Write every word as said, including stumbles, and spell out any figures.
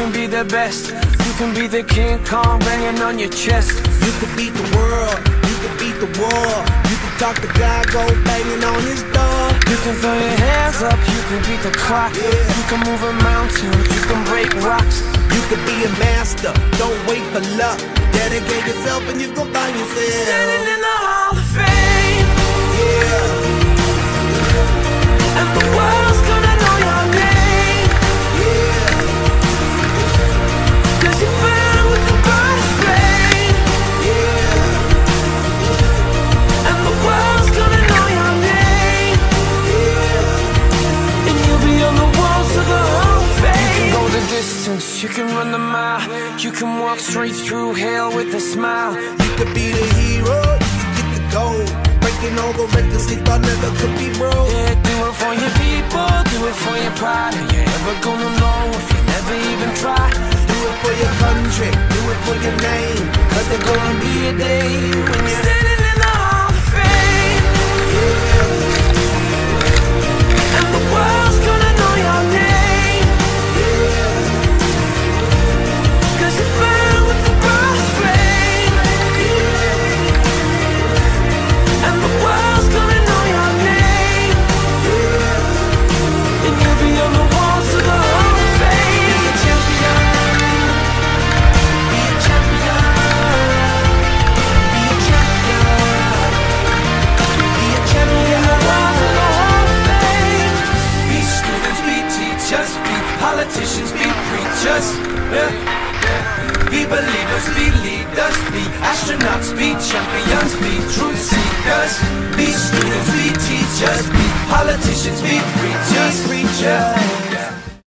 can be the best. You can be the King Kong banging on your chest. You can beat the world, you can beat the war. You can talk to God, go banging on his door. You can throw your hands up, you can beat the clock. Yeah. You can move a mountain, you can break rocks. You can be a master, don't wait for luck. Dedicate yourself and you gon' find yourself standing in the Hall of Fame. Yeah. And the world's gonna know your name. Yeah. Cause you burn with the brightest flame. Yeah. And the world's gonna know your name. Yeah. And you'll be on the walls of the Hall of Fame. You can go the distance, you can run the mile. You can walk straight through hell with a smile. You could be the hero, you can get the gold. Breaking all the records they thought never could be broke. Yeah, do it for your people, do it for your pride. Are you ever gonna know if you never even try? Do it for your country, do it for your name. Cause there's gonna be a day when you're standing in the Hall of Fame. Yeah. And the world's gonna know your name. Yeah. Cause you burn with the brightest flame. Yeah. And the world's gonna know your name. Yeah. And you'll be on the walls of the Hall of Fame. Be a champion. Be a champion. Be a champion. Be a champion. Walls of the Hall of Fame. Be students, be teachers, be politicians, be preachers. Yeah. Be believers, be leaders, be astronauts, be champions, be truth seekers. Be students, be teachers, be politicians, be preachers, preachers.